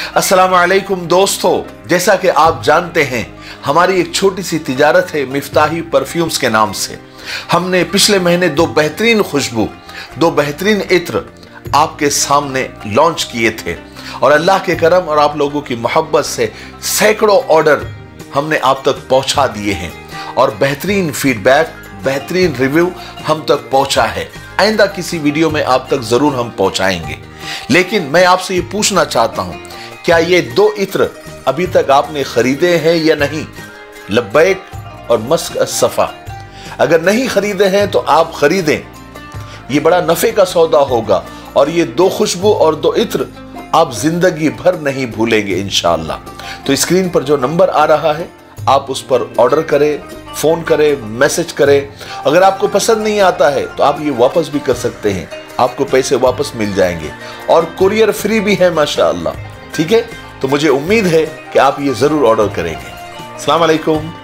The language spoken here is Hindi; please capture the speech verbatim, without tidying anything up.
अस्सलाम वालेकुम दोस्तों, जैसा कि आप जानते हैं हमारी एक छोटी सी तिजारत है मिफ्ताही परफ्यूम्स के नाम से। हमने पिछले महीने दो बेहतरीन खुशबू, दो बेहतरीन इत्र आपके सामने लॉन्च किए थे और अल्लाह के करम और आप लोगों की मोहब्बत से सैकड़ों ऑर्डर हमने आप तक पहुंचा दिए हैं और बेहतरीन फीडबैक, बेहतरीन रिव्यू हम तक पहुंचा है। आइंदा किसी वीडियो में आप तक जरूर हम पहुंचाएंगे, लेकिन मैं आपसे ये पूछना चाहता हूं, क्या ये दो इत्र अभी तक आपने खरीदे हैं या नहीं? लब्बैक और मस्क अस-सफा। अगर नहीं खरीदे हैं तो आप खरीदें, ये बड़ा नफे का सौदा होगा और ये दो खुशबू और दो इत्र आप जिंदगी भर नहीं भूलेंगे इंशाअल्लाह। तो स्क्रीन पर जो नंबर आ रहा है आप उस पर ऑर्डर करें, फोन करें, मैसेज करें। अगर आपको पसंद नहीं आता है तो आप ये वापस भी कर सकते हैं, आपको पैसे वापस मिल जाएंगे और कुरियर फ्री भी है माशाअल्लाह। ठीक है, तो मुझे उम्मीद है कि आप ये जरूर ऑर्डर करेंगे। अस्सलाम वालेकुम।